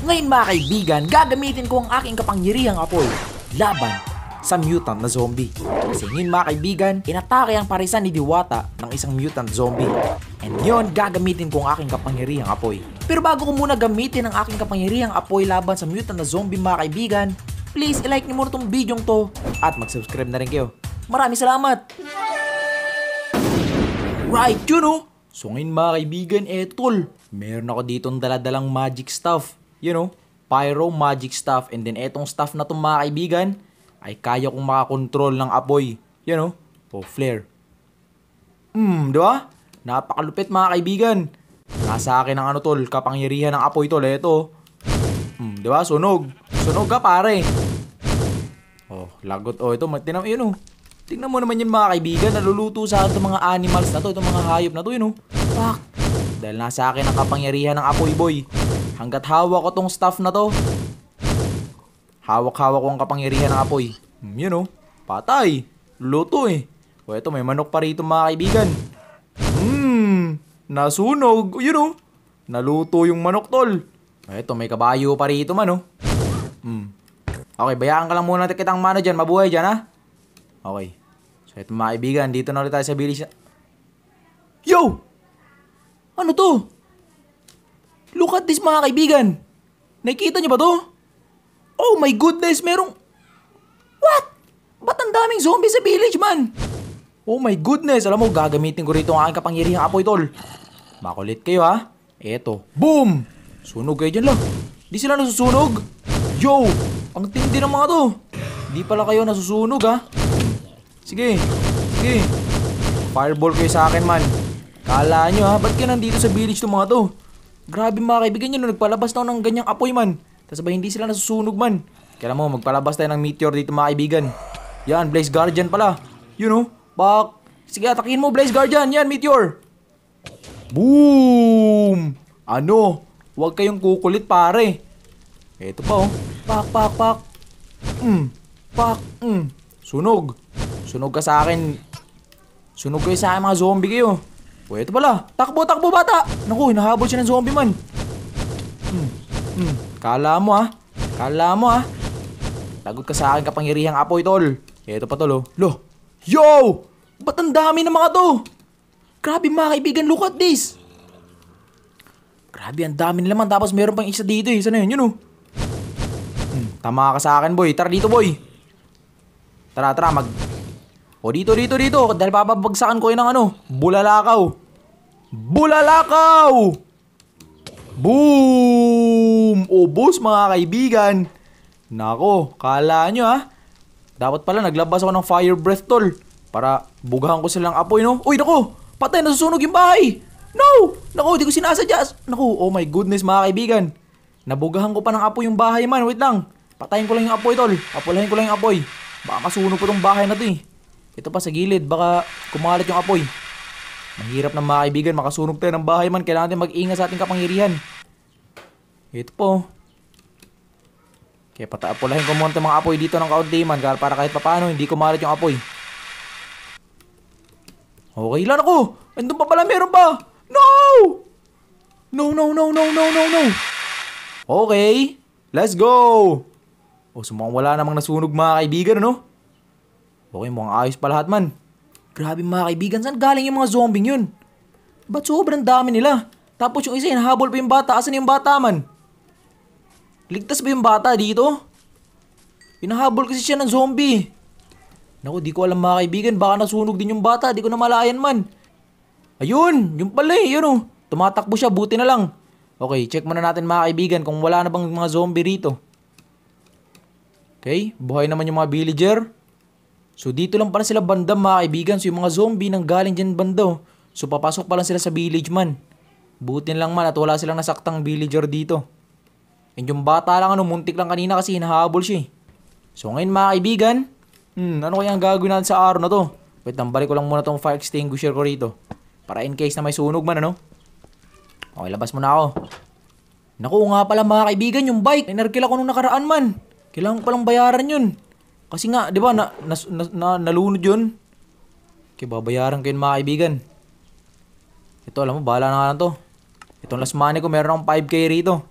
Ngayon mga kaibigan, gagamitin ko ang aking kapangyarihang apoy laban sa mutant na zombie. Kasi ngayon mga kaibigan, inatake ang parisan ni Diwata ng isang mutant zombie. And yun, gagamitin ko ang aking kapangyarihang apoy. Pero bago ko muna gamitin ang aking kapangyarihang apoy laban sa mutant na zombie mga kaibigan, please i-like niyo muna tong video to at mag-subscribe na rin kayo. Maraming salamat! Right, yun o! So ngayon mga kaibigan, tol, meron ako ditong daladalang magic stuff. You know, pyro magic stuff. And then etong stuff na to mga kaibigan, ay kaya kong makakontrol ng apoy. You know, flare. Di ba? Napakalupit mga kaibigan. Nasa akin ang tol, kapangyarihan ng apoy tol. Eto. Di ba? Sunog. Sunog ka pare. Lagot. Ito, yun o. Tingnan mo naman yun mga kaibigan, naluluto sa akin itong mga animals na to, itong mga hayop na to, yun o. Fuck. Dahil nasa akin ang kapangyarihan ng apoy boy. Hanggat hawak ko tong stuff na to, hawak-hawak ko ang kapangyarihan ng apoy. Yun o. Patay. Luto eh. Ito, may manok pa rito mga kaibigan. Nasunog. Yun o. Naluto yung manok tol. Ito, may kabayo pa rito man o. Okay, bayaan ka lang muna kitang mano dyan. Mabuhay dyan ha. Okay. So ito mga kaibigan, dito na ulit tayo sa village. Yo! Ano to? Look at this mga kaibigan. Nakikita niyo ba to? Oh my goodness, merong... What? Ba't ang daming zombie sa village man? Oh my goodness, alam mo, gagamitin ko rito ang aking kapangyarihang apoy tol. Makulit kayo ha. Eto. Boom! Sunog kayo dyan lang. Di sila nasusunog. Yo! Ang tindi ng mga to. Di pala kayo nasusunog ha. Sige. Sige. Fireball kayo sa akin man. Kala nyo ha, ba't ka nandito sa village to mga to? Grabe mga kaibigan nyo, nagpalabas na ng ganyang apoy man. Tapos ba hindi sila nasusunog man? Kailan mo, magpalabas tayo ng meteor dito mga kaibigan. Yan, Blaze Guardian pala. You know, bak. Sige, atakin mo Blaze Guardian. Yan, meteor. Boom! Ano? Huwag kayong kukulit pare. Eto pa oh. Pak, pak, pak. Pak, Sunog. Sunog ka sa akin. Sunog kayo sa akin mga zombie kayo. Ito pala. Takbo, takbo bata. Naku, hinahabol siya ng zombie man. Kala mo ha. Kala mo ha. Lagot ka sa akin kapangyarihang apoy tol. Ito pa tol oh. Lo. Yo! Ba't ang dami ng mga to? Grabe mga kaibigan, look at this. Grabe, ang dami nila man. Tapos meron pang isa dito eh. Sana yun, yun oh. Tama ka sa akin boy. Tara dito boy. Tara, dito. Dahil papabagsakan ko yun ng bulalakaw. Bulalakaw! Boom! Ubos mga kaibigan. Nako, kala nyo ha. Dapat pala naglabas ako ng fire breath tol. Para bugahan ko silang apoy no. Uy, nako! Patay, nasusunog yung bahay! No! Nako, di ko sinasadya. Nako, oh my goodness mga kaibigan. Nabugahan ko pa ng apoy yung bahay man. Wait lang. Patayin ko lang yung apoy tol. Apulahin ko lang yung apoy. Baka masunog pa tong bahay na to eh. Ito pa sa gilid, baka kumalat yung apoy. Mahirap na mga kaibigan, makasunog tayo ng bahay man. Kailangan natin mag-ingat sa ating kapangyarihan. Ito po. Kaya apulahin ko muna itong mga apoy dito ng kaunti man. Para kahit papaano, hindi kumalat yung apoy. Okay lang ako. Andun pa pala, meron pa. No! No. Okay. Let's go. Sumang wala namang nasunog mga kaibigan, ano? Okay, mukhang ayos pa lahat man. Grabe mga kaibigan, saan galing yung mga zombie yun? Ba't sobrang dami nila? Tapos yung isa, hinahabol pa yung bata. Asan yung bata man? Ligtas ba yung bata dito? Hinahabol kasi siya ng zombie. Naku, di ko alam mga kaibigan. Baka nasunog din yung bata. Di ko na malayan man. Ayun, yung pala eh. Yun oh. Tumatakbo siya, buti na lang. Okay, check muna natin mga kaibigan kung wala na bang mga zombie rito. Okay, buhay naman yung mga villager. So dito lang pala sila banda mga kaibigan. So yung mga zombie nang galing dyan banda. So papasok pa lang sila sa village man. Buti lang man at wala silang nasaktang villager dito. And yung bata lang muntik lang kanina kasi hinahabol siya eh. So ngayon mga kaibigan, ano kaya ang gagawin natin sa araw na to? Wait lang, balik ko lang muna tong fire extinguisher ko rito. Para in case na may sunog man ano. Okay, labas muna ako. Naku nga pala mga kaibigan, yung bike. Inarkila ko nung nakaraan man. Kailangan ko palang bayaran yun. Kasi nga, di ba, nalunod yun. Okay, babayaran ko yun mga kaibigan. Ito, alam mo, bahala na nga lang to. Itong last money ko, meron akong 5k rito.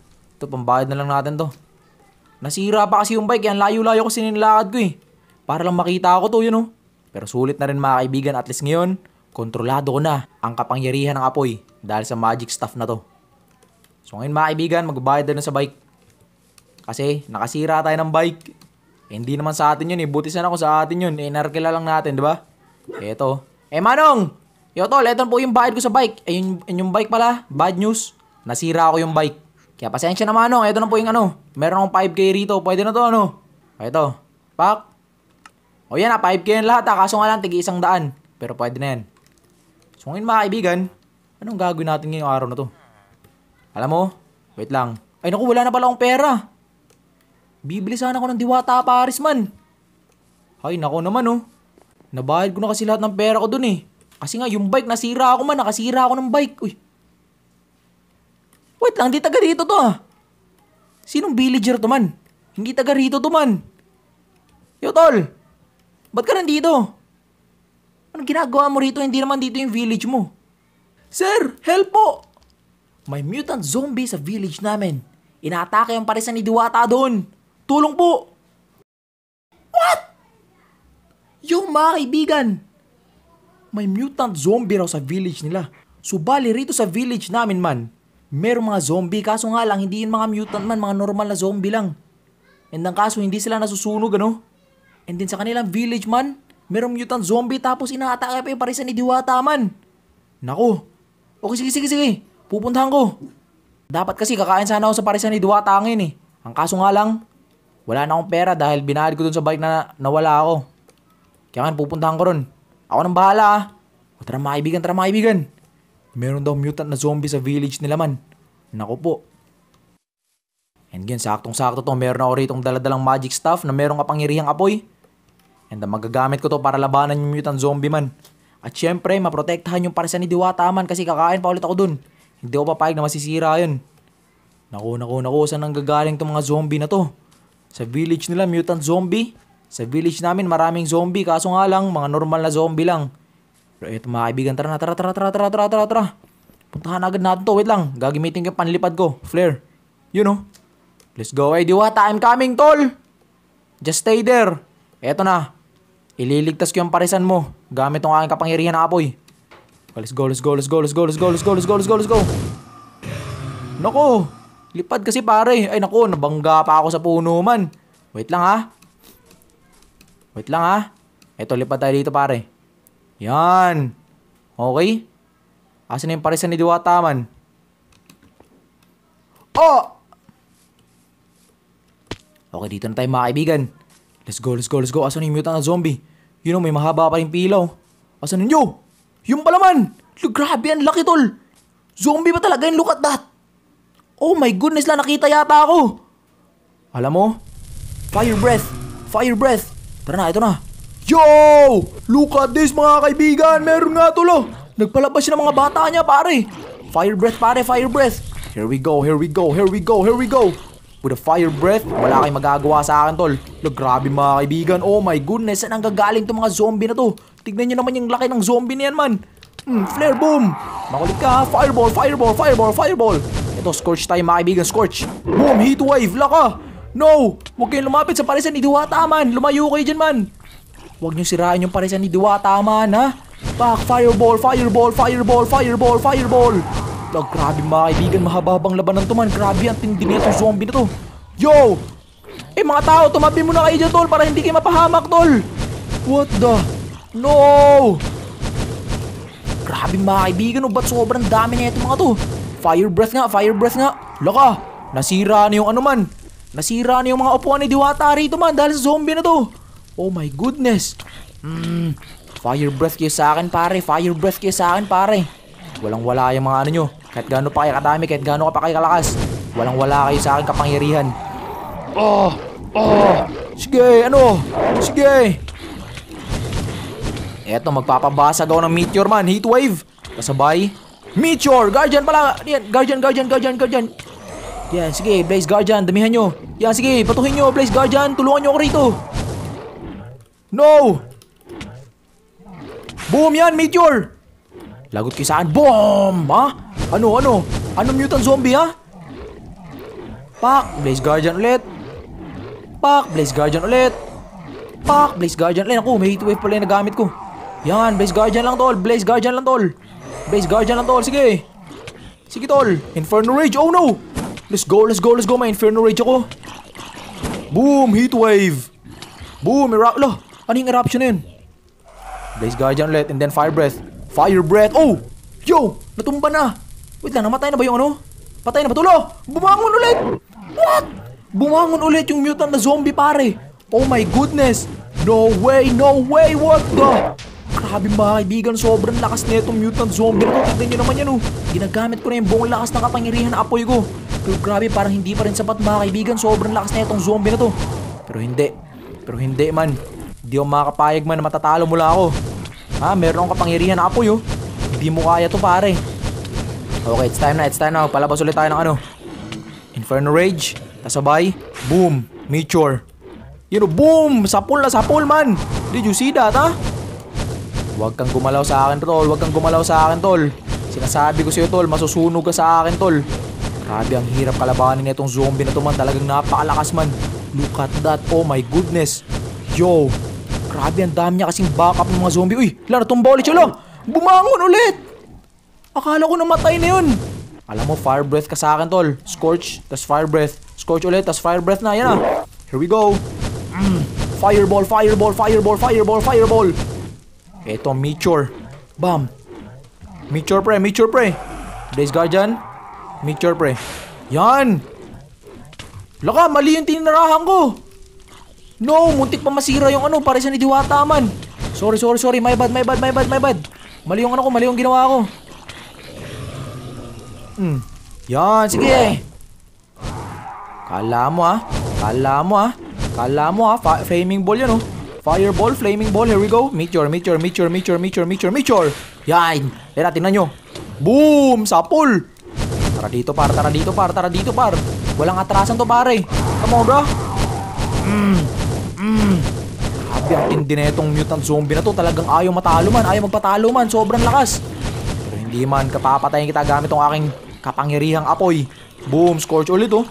Ito, pambayad na lang natin to. Nasira pa kasi yung bike, yan layo-layo ko sininilakad ko eh. Para lang makita ako to, yun oh. Pero sulit na rin mga kaibigan, at least ngayon, kontrolado ko na ang kapangyarihan ng apoy dahil sa magic stuff na to. So ngayon mga kaibigan, magbabayad na sa bike. Kasi nakasira tayo ng bike. Eh, hindi naman sa atin yun eh, buti sana kung sa atin yun. Eh, narkila lang natin, di ba? Eto. Manong! Yo tol, eto po yung bayad ko sa bike. Eh, yung bike pala, bad news. Nasira ako yung bike. Kaya pasensya na Manong, eto na po yung ano. Meron akong 5K rito, pwede na to ano. Eto, pak. O yan 5K yan lahat kaso nga lang tigi 100. Pero pwede na yan. So ngayon mga kaibigan, anong gagawin natin ngayong araw na to? Alam mo, wait lang. Ay naku, wala na pala akong pera. Bibili sana ako ng Diwata Paris man. Ay naku naman oh. Nabayad ko na kasi lahat ng pera ko dun eh. Kasi nga yung bike nasira ako man, nakasira ako ng bike. Uy. Wait lang, hindi taga rito to ah. Sinong villager to man? Hindi taga rito to man. Yo tol, ba't ka nandito? Anong ginagawa mo rito? Hindi naman dito yung village mo. Sir, help po! May mutant zombie sa village namin. Inaatake ang parisan ni Diwata doon. Tulong po! What? Yung mga kaibigan, may mutant zombie raw sa village nila. Subali rito sa village namin man, merong mga zombie. Kaso nga lang, hindi yun mga mutant man, mga normal na zombie lang. And ang kaso, hindi sila nasusunog ano. And din sa kanilang village man, merong mutant zombie tapos inaatake pa yung parisan ni Diwata man. Naku. Okay, sige. Pupuntahan ko. Dapat kasi kakain sana ako sa parisan ni Diwata ngayon eh. Ang kaso nga lang, wala na akong pera dahil binayad ko dun sa bike na nawala ako. Kaya nga pupuntahan ko ron. Ako nang bahala ah. O tara mga kaibigan. Meron daw mutant na zombie sa village nila man. Naku po. And again, saktong-sakto to. Meron ako ritong daladalang magic stuff na merong kapangyarihang apoy. And magagamit ko to para labanan yung mutant zombie man. At syempre, maprotektahan yung parisan ni Diwata man kasi kakain pa ulit ako dun. Hindi ko papayag na masisira yun. Naku, saan nanggagaling tong mga zombie na to? Sa village nila, mutant zombie. Sa village namin, maraming zombie. Kaso nga lang, mga normal na zombie lang. Pero eto mga kaibigan, tara. Puntahan agad natin to. Wait lang, gagamitin ko yung panlipad ko. Flare. You know. Let's go. Hey, Diwata, I'm coming, tol. Just stay there. Eto na. Ililigtas ko yung parisan mo. Gamit tong aking kapangyarihan na apoy. Let's go. Naku. Lipad kasi pare. Ay naku, nabangga pa ako sa puno man. Wait lang ha. Eto, lipad tayo dito pare. Yan. Okay. Asan na yung parisan ni Diwata man? Oh! Okay, dito na tayo mga kaibigan. Let's go. Asan na yung mutant na zombie? You know, may mahaba pa rin pilaw. Asan ninyo? Yung pala man! Grabe, ang laki tol! Zombie ba talaga yun? Look at that! Oh my goodness lang, nakita yata ako! Alam mo? Fire breath! Tara na, ito na! Yo! Look at this mga kaibigan! Meron nga tol! Nagpalabas siya ng mga bata niya pare! Fire breath pare, fire breath! Here we go! With a fire breath, wala kayong magagawa sa akin tol. Grabe mga kaibigan, oh my goodness, saan ang gagaling itong mga zombie na to? Tignan nyo naman yung laki ng zombie niyan man. Flare boom! Makulit ka ha, fireball! Ito, scorch tayo mga kaibigan, scorch. Boom, heat wave, laka! No! Huwag kayong lumapit sa parisan ni Diwata man, lumayo kayo dyan man. Huwag nyo sirain yung parisan ni Diwata man ha. Pak, fireball! Grabe mga kaibigan, mahababang labanan to man. Grabe, ang tindi na itong zombie na to. Yo! Mga tao, tumabi muna kayo dyan tol para hindi kayo mapahamak tol. What the? No! Grabe mga kaibigan, ba't sobrang dami na itong mga to? Fire breath nga. Laka, nasira na yung ano man. Nasira na yung mga upuan ni Diwata rito man dahil sa zombie na to. Oh my goodness. Fire breath kayo sa akin pare. Walang wala yung mga ano nyo. Kahit gaano pa kayo kadami, kahit gaano ka pa kayo kalakas. Walang wala kayo sa akin kapangyarihan. Sige. Eto, magpapabasag ako ng meteor man. Heat wave. Kasabay. Meteor! Guardian pala! Yan, Guardian. Yan, sige, Blaze Guardian, damihan nyo. Yan, sige, patuhin nyo, Blaze Guardian. Tulungan nyo ako rito. No! Boom yan, meteor! Lagot kayo sa akin. Boom! Ha? Ano mutant zombie ha? Pak! Blaze Guardian ulit. Pak! Blaze Guardian ulit. Pak! Blaze Guardian ulit. Ako, may heatwave pala yung nagamit ko. Yan, Blaze Guardian lang tol. Blaze Guardian lang tol. Blaze Guardian lang tol. Sige. Sige tol. Inferno Rage. Oh no. Let's go, let's go, let's go. May Inferno Rage ako. Boom! Heatwave. Boom! Lah, ano yung eruption na yun? Blaze Guardian ulit. And then Fire Breath. Fire Breath. Oh! Yo! Natumba na. Wait lang, namatay na ba yung ano? Patay na ba? Tulo! Bumangon ulit! What? Bumangon ulit yung mutant na zombie pare. Oh my goodness. No way, no way. What the? Grabe mga kaibigan, sobrang lakas na itong mutant zombie na to. Tignan nyo naman yan oh. Ginagamit ko na yung buong lakas ng kapangyarihan na apoy ko. Pero grabe, parang hindi pa rin sapat mga kaibigan. Sobrang lakas na itong zombie na to. Pero hindi man. Hindi ako makakapayag man na matatalo mula ako. Ha, meron akong kapangyarihan na apoy oh. Hindi mo kaya to pare. Okay, it's time na. Palabas ulit tayo ng ano. Inferno Rage. Kasabay. Boom. Meteor. You know, boom! Sapul na sapul man. Did you see that ha? Huwag kang gumalaw sa akin tol. Huwag kang gumalaw sa akin tol. Sinasabi ko sa'yo tol, masusunog ka sa akin tol. Grabe, ang hirap kalabanin itong zombie na to man. Talagang napakalakas man. Look at that. Oh my goodness. Yo. Grabe, ang dami niya kasing backup ng mga zombie. Uy, natumba ulit siya lang. Bumangon ulit. Akala ko namatay na yun. Alam mo, Fire Breath ka sa akin tol. Scorch, tas Fire Breath. Scorch ulit, tas Fire Breath na. Yan na. Here we go. Fireball, fireball, fireball, fireball, fireball. Eto, Meteor. Bam. Meteor pre, Meteor pre. Blaze Guardian. Meteor pre. Yan. Laka, mali yung tinirahan ko. No, muntik pa masira yung ano, pare sa ni Diwata man. Sorry. My bad. Mali yung ano ko, mali yung ginawa ko. Yan, sige. Kala mo ah. Flaming ball yan oh. Fireball, flaming ball, here we go. Meteor. Yan. Tara, tingnan nyo. Boom! Sapul! Tara dito par. Walang atrasan to pare. Come on bro. Grabe, ang tindi na itong mutant zombie na to. Talagang ayaw matalo man. Ayaw magpatalo man. Sobrang lakas. Pero hindi man. Kapapatayin kita gamit tong aking kapangyarihang apoy. Boom! Scorch ulit oh.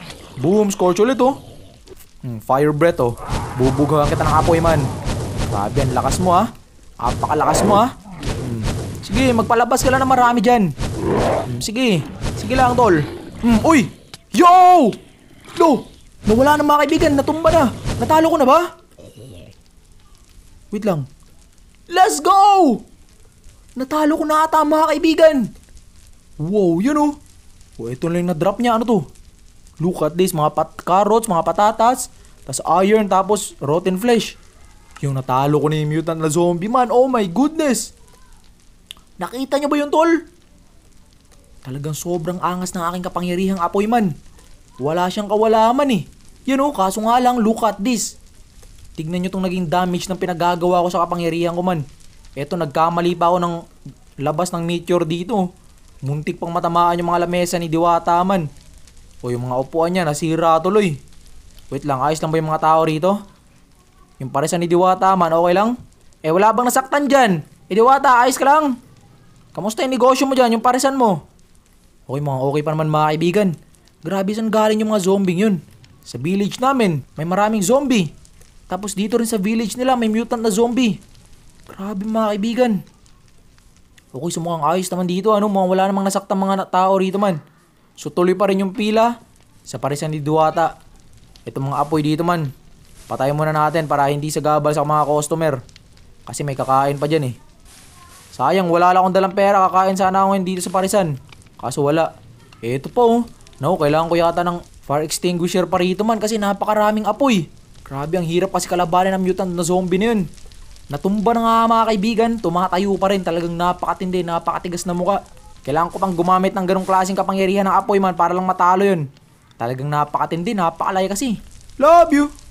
Fire breath oh. Bubugahan kita ng apoy man. Grabe, ang lakas mo ah. Apakalakas mo ah. Sige, magpalabas ka lang na marami dyan. Sige lang tol. Uy! Yo! Lo! Nawala na mga kaibigan. Natumba na. Natalo ko na ba? Wait lang. Let's go! Natalo ko na ata mga kaibigan. Wow, yun oh. Ito lang yung na-drop niya. Ano to? Look at this. Mga carrots, mga patatas. Tas iron, tapos rotten flesh. Yung natalo ko na yung mutant na zombie man. Oh my goodness. Nakita niyo ba yun tol? Talagang sobrang angas ng aking kapangyarihang apoy man. Wala siyang kawalaman eh. Yun oh, kaso nga lang, look at this. Tignan nyo tong naging damage ng pinagagawa ko sa kapangyarihan ko man. Eto, nagkamali pa ako ng labas ng meteor dito. Muntik pang matamaan yung mga lamesa ni Diwata man. O yung mga upuan niya, nasira tuloy. Wait lang, ayos lang ba yung mga tao rito? Yung paresan ni Diwata man, okay lang? Wala bang nasaktan dyan? Diwata, ayos ka lang? Kamusta yung negosyo mo dyan, yung paresan mo? Okay pa naman mga kaibigan. Grabe, saan galing yung mga zombie yun? Sa village namin, may maraming zombie. Tapos dito rin sa village nila, may mutant na zombie. Grabe mga kaibigan. Okay, so mukhang ayos naman dito. Mukhang wala namang nasaktan mga tao rito man. So tuloy pa rin yung pila sa paresan ni Diwata. Ito mga apoy dito man. Patayin muna natin para hindi sagabal sa mga customer. Kasi may kakain pa dyan eh. Sayang, wala lang akong dalang pera. Kakain sana ako dito sa paresan. Kaso wala. Ito pa oh. No, kailangan ko yata ng fire extinguisher pa rito man kasi napakaraming apoy. Grabe, ang hirap kasi kalabanin ng mutant na zombie na yun. Natumba na nga mga kaibigan. Tumatayo pa rin. Talagang napakatindi, napakatigas na muka. Kailangan ko pang gumamit ng ganong klaseng kapangyarihan ng apoy man para lang matalo yun. Talagang napakatindi, napakalaya kasi. Love you!